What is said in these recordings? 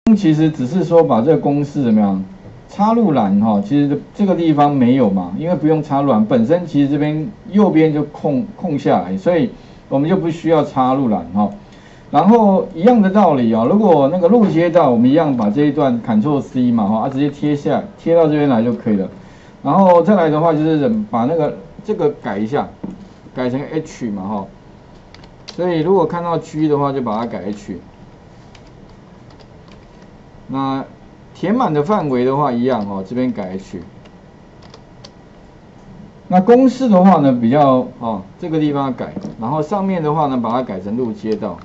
其实只是说把这个公式怎么样插入栏哈，其实这个地方没有嘛，因为不用插入栏，本身其实这边右边就空下来，所以我们就不需要插入栏哈。然后一样的道理啊，如果那个路接到，我们一样把这一段 Ctrl C 嘛哈，直接贴到这边来就可以了。然后再来的话就是把这个改一下，改成 H 嘛哈。所以如果看到 G 的话，就把它改 H。那填满的范围的话一样哈，这边改 H。那公式的话呢，比较这个地方改，然后上面的话呢，把它改成路接到。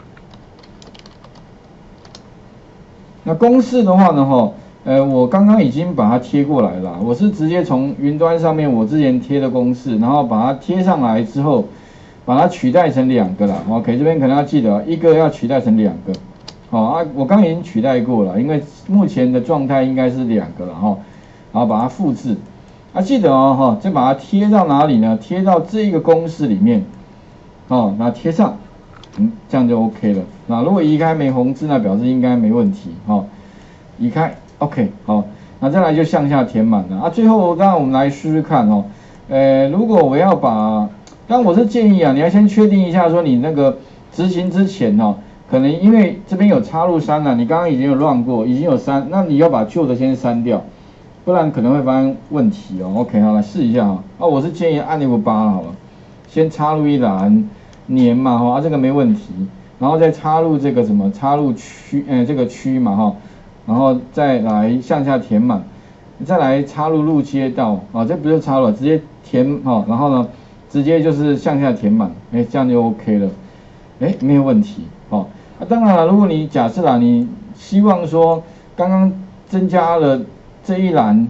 那公式的话呢，我刚刚已经把它贴过来了，我是直接从云端上面我之前贴的公式，然后把它贴上来之后，把它取代成2个了。OK， 这边可能要记得，一个要取代成2个。我刚已经取代过了，因为目前的状态应该是2个了哈，然后把它复制。记得再把它贴到哪里呢？贴到这个公式里面，那贴上。这样就 OK 了。那如果移开没红字，那表示应该没问题。移开 OK 好，那再来就向下填满了。最后当然我们来试试看如果我要把，当然我是建议你要先确定一下说你那个执行之前可能因为这边有插入3了，你刚刚已经有乱过，已经有3，那你要把旧的先删掉，不然可能会发生问题OK 好，来试一下我是建议按钮8好了，先插入一栏。年嘛这个没问题，然后再插入这个插入区这个区嘛然后再来向下填满，再来插入路接到这不是插入了，直接填然后呢直接就是向下填满，这样就 OK 了，没有问题当然了，如果你假设你希望说刚刚增加了这一栏，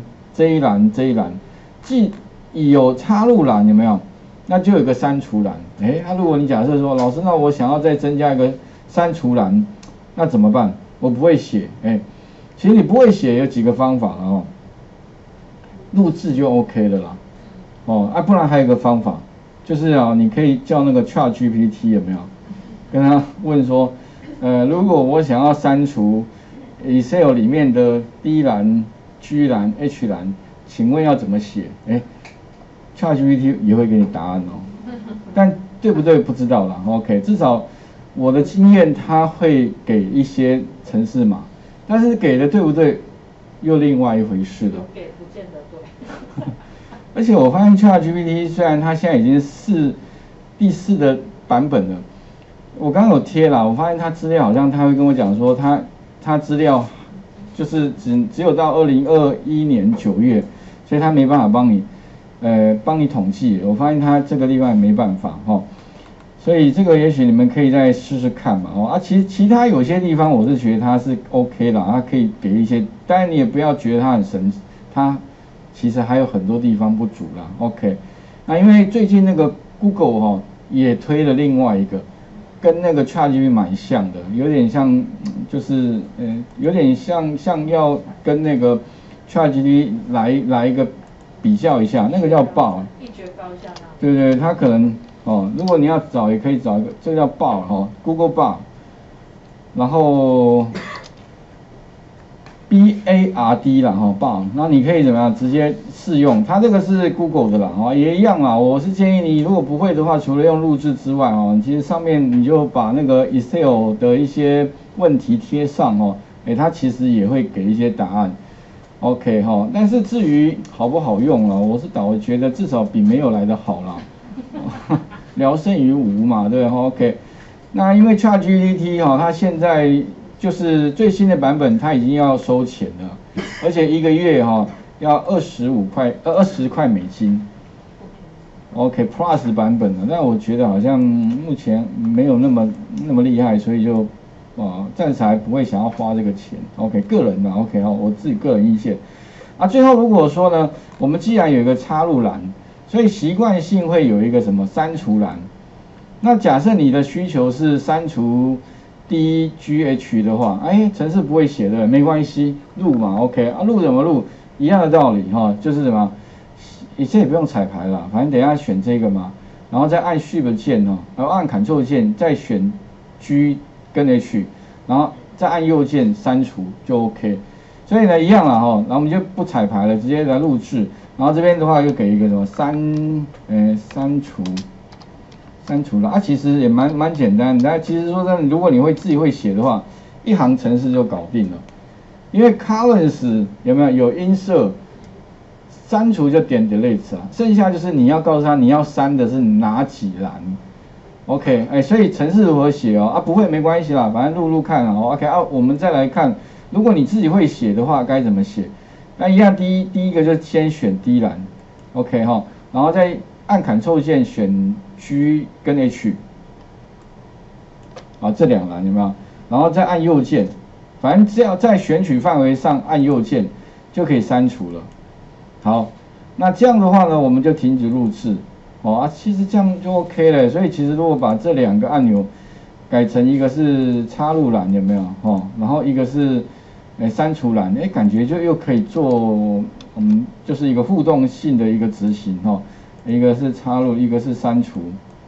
既有插入栏有没有？那就有个删除栏，如果你假设说老师，那我想要再增加一个删除栏，那怎么办？我不会写，其实你不会写有几个方法录制就 OK 了啦，不然还有一个方法，就是你可以叫那个 ChatGPT 有没有？跟他问说，如果我想要删除 Excel 里面的 D 栏、G 栏、H 栏，请问要怎么写？ChatGPT 也会给你答案但对不对不知道啦 OK， 至少我的经验它会给一些程式码，但是给的对不对又另外一回事了。 给不见得对。 而且我发现 ChatGPT 虽然它现在已经是第4的版本了，我刚刚有贴啦，我发现它资料好像他会跟我讲说它资料就是只有到2021年9月，所以它没办法帮你统计，我发现它这个地方也没办法所以这个也许你们可以再试试看嘛其他有些地方我是觉得它是 OK 啦，它可以给一些，当然你也不要觉得它很神，它其实还有很多地方不足啦 OK。那因为最近那个 Google 也推了另外一个，跟那个 ChatGPT 蛮像的，有点像就是有点像要跟那个 ChatGPT 来一个。比较一下，那个叫 Bard， 一决高下呢。 对，它可能如果你要找也可以找一个，这个叫 Bard Google Bard， 然后 BARD 啦Bard， 那你可以怎么样直接试用，它这个是 Google 的啦也一样啦。我是建议你如果不会的话，除了用录制之外其实上面你就把那个 Excel 的一些问题贴上它其实也会给一些答案。OK 但是至于好不好用我是倒觉得至少比没有来的好啦，聊胜于无嘛，对OK。那因为 ChatGPT 它现在就是最新的版本，它已经要收钱了，而且1个月要20块美金。OK Plus 版本的，但我觉得好像目前没有那么厉害，所以就。暂时还不会想要花这个钱 ，OK， 个人的 OK 我自己个人意见。最后如果说呢，我们既然有一个插入栏，所以习惯性会有一个什么删除栏。那假设你的需求是删除 DGH 的话，程式不会写的，没关系，录嘛 ，OK， 录怎么录？一样的道理就是什么，这也不用彩排了，反正等一下选这个嘛，然后再按 Shift 键然后按 Ctrl 键，再选 G。跟 H， 然后再按右键删除就 OK。所以呢，一样了哈，然后我们就不彩排了，直接来录制。然后这边的话又给一个什么删除了啊，其实也蛮简单的。但其实说真的，如果你自己会写的话，一行程式就搞定了。因为 columns 有没有音色，删除就点 delete 啊，剩下就是你要告诉他你要删的是哪几栏。OK， 所以程式如何写哦？啊，不会没关系啦，反正录看啊。OK 啊，我们再来看，如果你自己会写的话，该怎么写？那一样，第一个就先选第一栏 ，OK 哈，然后再按 Ctrl 键选 G 跟 H， 啊，这两栏有没有？然后再按右键，反正只要在选取范围上按右键就可以删除了。好，那这样的话呢，我们就停止录制。其实这样就 OK 了。所以其实如果把这两个按钮改成一个是插入栏，有没有？然后一个是删除栏，感觉就又可以做，就是一个互动性的一个执行一个是插入，一个是删除。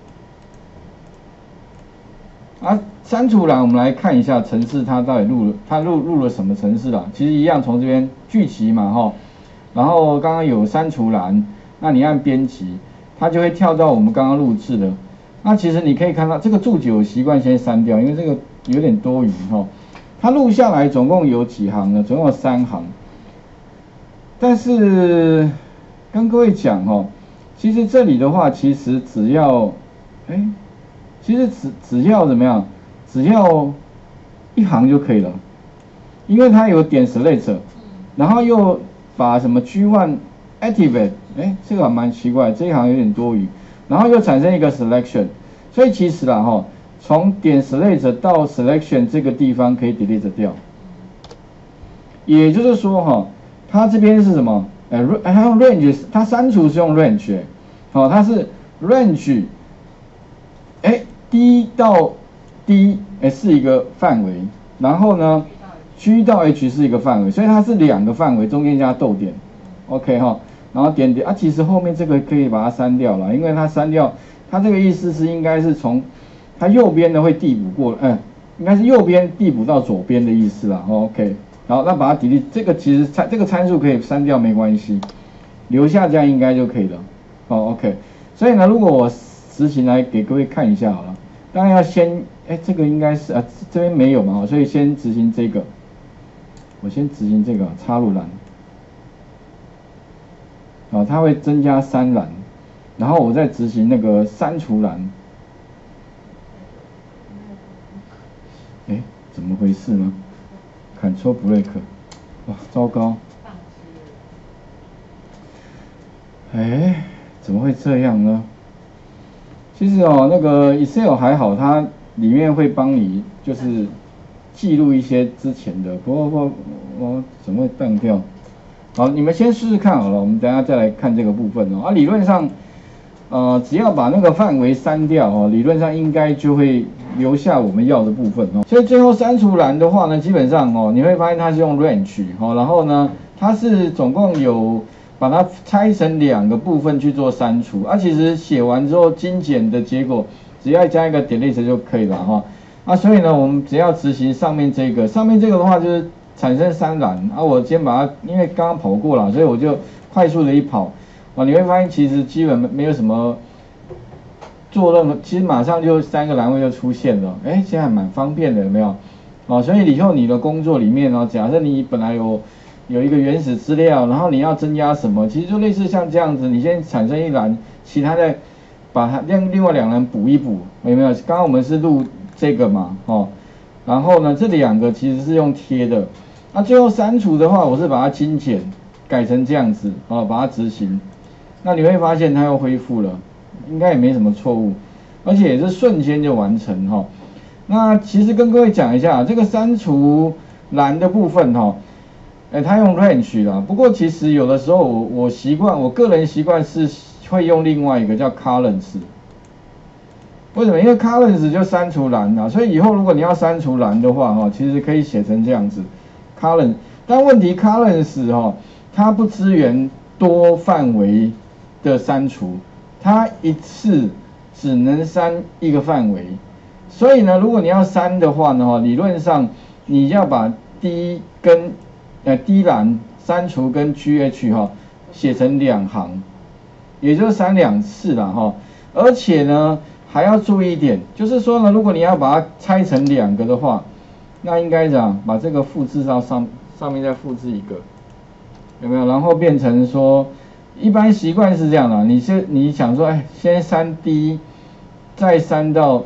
删除栏我们来看一下程式它到底录了什么程式啦。其实一样，从这边聚集嘛然后刚刚有删除栏，那你按编辑，它就会跳到我们刚刚录制的。那其实你可以看到这个注解我习惯先删掉，因为这个有点多余它录下来总共有几行呢？总共有3行。但是跟各位讲其实这里的话，其实只要只要怎么样？只要一行就可以了，因为它有点 select， 然后又把什么 G1 activate， 这个还蛮奇怪，这一行有点多余，然后又产生一个 selection， 所以其实啦从点 select 到 selection 这个地方可以 delete 掉，也就是说它这边是什么？它用 range， 它删除是用 range， 它是 range， D 到 D 是一个范围，然后呢 G 到 H 是一个范围，所以它是2个范围，中间加逗点 ，OK 然后点点其实后面这个可以把它删掉了，因为它删掉，它这个意思是应该是从它右边的会递补过，应该是右边递补到左边的意思啦 ，OK， 好，那把它 delete， 这个其实这个参数可以删掉没关系，留下这样应该就可以了，OK， 所以呢，如果我执行来给各位看一下好了，当然要先，这个应该是这边没有嘛，所以先执行这个，我先执行这个插入栏，它会增加3栏，然后我再执行那个删除栏，怎么回事呢 ？Ctrl Break， 哇，糟糕，怎么会这样呢？其实那个 Excel 还好，它里面会帮你就是记录一些之前的，不过我怎么会断掉？好，你们先试试看好了，我们等一下再来看这个部分理论上，只要把那个范围删掉理论上应该就会留下我们要的部分所以最后删除栏的话呢，基本上你会发现它是用 range 然后呢，它是总共有把它拆成2个部分去做删除，其实写完之后精简的结果，只要加一个 delete 就可以了所以呢，我们只要执行上面这个的话就是产生3栏我先把它，因为刚刚跑过了，所以我就快速的一跑你会发现其实基本没有什么做任何，其实马上就3个栏位就出现了，现在还蛮方便的，有没有？所以以后你的工作里面假设你本来有一个原始资料，然后你要增加什么，其实就类似像这样子，你先产生一栏，其他的把它另外2栏补一补，有没有？刚刚我们是录这个嘛，然后呢，这2个其实是用贴的，最后删除的话，我是把它精简，改成这样子，把它执行，那你会发现它又恢复了，应该也没什么错误，而且也是瞬间就完成那其实跟各位讲一下，这个删除栏的部分它用 range 啦，不过其实有的时候我个人习惯是会用另外一个叫 columns。为什么？因为 columns 就删除栏啦，所以以后如果你要删除栏的话其实可以写成这样子 column。但问题 columns 它不支援多范围的删除，它一次只能删一个范围。所以呢，如果你要删的话呢理论上你要把 D 跟D 栏删除跟 GH 哈写成2行，也就是删2次啦哈。而且呢还要注意一点，就是说呢，如果你要把它拆成2个的话，那应该讲把这个复制到上面再复制一个，有没有？然后变成说，一般习惯是这样的，你想说，哎，先删 D， 再删到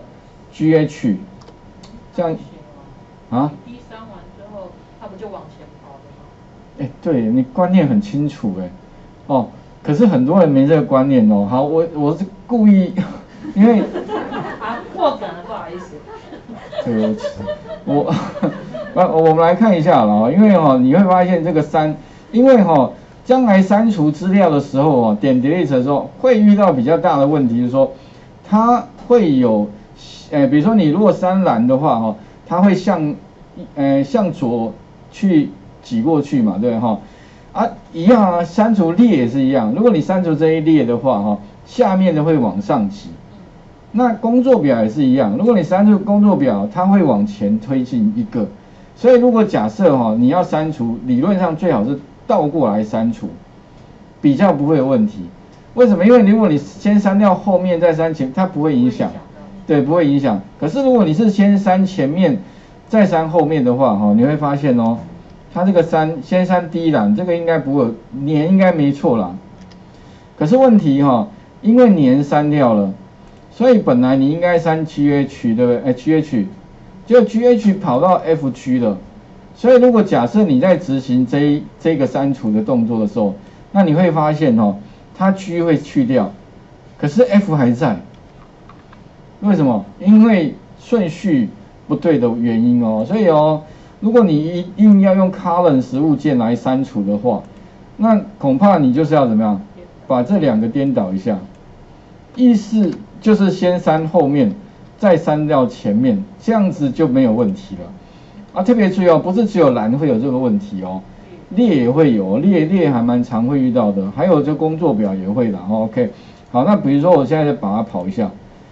GH， 这样啊 ？D 删完之后，它不就往前跑了吗？ 哎，对你观念很清楚哎，哦，可是很多人没这个观念哦。好，我是故意，因为破梗了，不好意思。 对不起，我们来看一下了，因为你会发现这个因为将来删除资料的时候点 delete 的时候会遇到比较大的问题，就是说它会有，比如说你如果删栏的话它会向左去挤过去嘛，对一样啊，删除列也是一样，如果你删除这一列的话下面的会往上挤。那工作表也是一样，如果你删除工作表，它会往前推进一个。所以如果假设你要删除，理论上最好是倒过来删除，比较不会有问题。为什么？因为如果你先删掉后面再删前，它不会影响，对，不会影响。可是如果你是先删前面再删后面的话你会发现它这个先删第一栏，这个应该不会，年应该没错啦。可是问题因为年删掉了。所以本来你应该删 GH 对不对？GH， 就 GH 跑到 F 区了。所以如果假设你在执行这个删除的动作的时候，那你会发现它 G 会去掉，可是 F 还在。为什么？因为顺序不对的原因所以如果你一定要用 colon 实物键来删除的话，那恐怕你就是要怎么样？把这2个颠倒一下，意思就是先删后面，再删掉前面，这样子就没有问题了。特别注意不是只有栏会有这个问题列也会有，列还蛮常会遇到的，还有就工作表也会的OK， 好，那比如说我现在就把它跑一下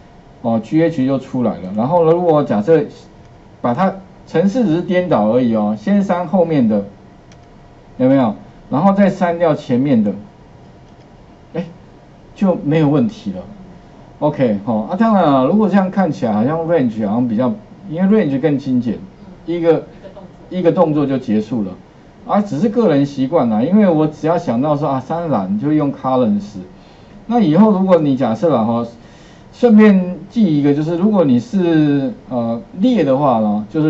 GH 就出来了。然后呢，如果假设把它程式只是颠倒而已先删后面的，有没有？然后再删掉前面的，就没有问题了。OK， 当然了，如果这样看起来好像 range 好像比较，因为 range 更精简，一个动作就结束了。只是个人习惯啦，因为我只要想到说删栏就用 columns。那以后如果你假设顺便记一个，就是如果你是列的话呢，就是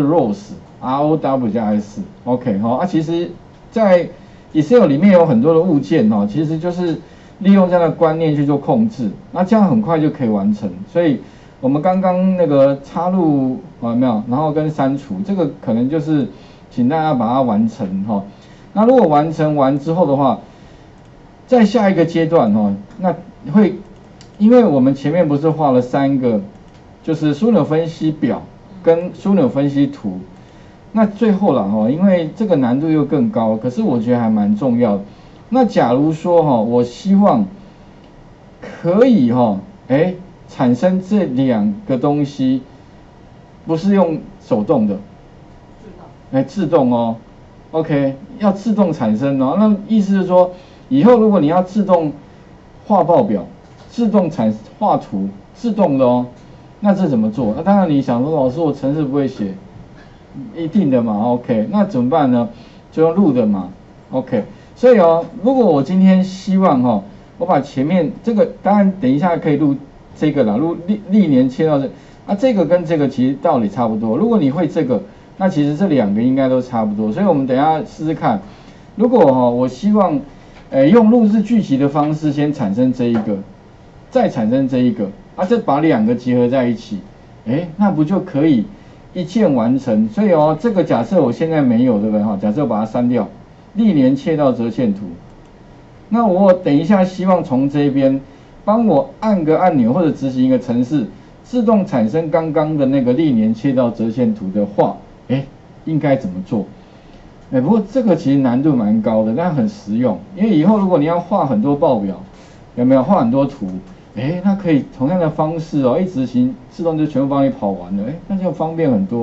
rows，row 加 s，OK 其实，在 Excel 里面有很多的物件其实就是利用这样的观念去做控制，那这样很快就可以完成。所以我们刚刚那个插入有没有？然后跟删除，这个可能就是请大家把它完成那如果完成完之后的话，在下一个阶段那会，因为我们前面不是画了3个，就是枢纽分析表跟枢纽分析图。那最后啦因为这个难度又更高，可是我觉得还蛮重要的。那假如说我希望可以产生这2个东西，不是用手动的，自动OK， 要自动产生那意思是说，以后如果你要自动画报表、自动画图、自动的那这怎么做？那当然你想说，老师我程式不会写，一定的嘛 OK， 那怎么办呢？就用录的嘛 OK。所以如果我今天希望我把前面这个，当然等一下可以录这个啦，录历年切到这个跟这个其实道理差不多。如果你会这个，那其实这2个应该都差不多。所以我们等一下试试看，如果我希望用录制剧集的方式先产生这一个，再产生这一个再把2个结合在一起，那不就可以一键完成？所以这个假设我现在没有，对不对假设我把它删掉。历年切到折线图，那我等一下希望从这边帮我按个按钮或者执行一个程式，自动产生刚刚的那个历年切到折线图的话，应该怎么做？不过这个其实难度蛮高的，但很实用。因为以后如果你要画很多报表，有没有画很多图？那可以同样的方式一执行自动就全部帮你跑完了，那就方便很多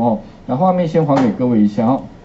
那画面先还给各位一下哦。